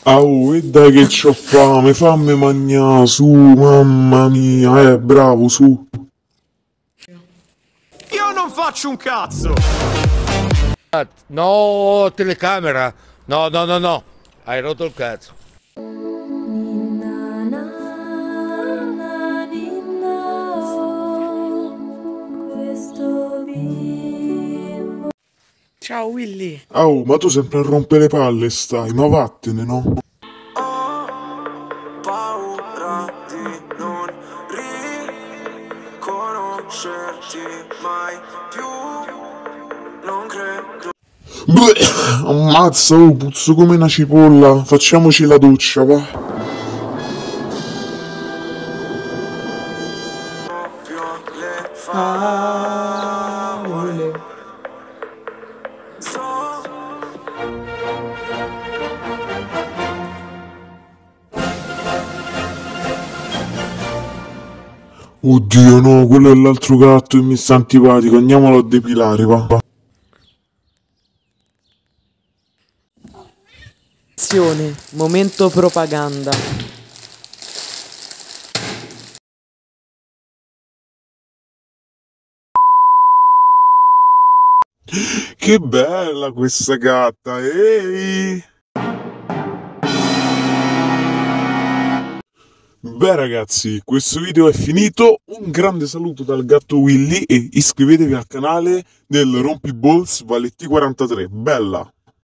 Oh, e dai che c'ho fame, fammi mangiare, su, mamma mia, bravo, su. Io non faccio un cazzo! No, telecamera. No, no, no, no. Hai rotto il cazzo. Ninna nanna ninna oh, questo bimbo. Ciao Willy. Oh, ma tu sempre a rompere le palle stai, ma vattene, no? Paura di non riconoscerti mai più. Non credo Bleh, ammazza, oh, puzzo come una cipolla, facciamoci la doccia, va. più alle favole. So Oddio, no, quello è l'altro gatto che mi sta antipatico, andiamolo a depilare, va. Azione, momento propaganda. Che bella questa gatta, ehi! Beh ragazzi, questo video è finito, un grande saluto dal gatto Willy e iscrivetevi al canale del Rompiballs Valetti43, bella!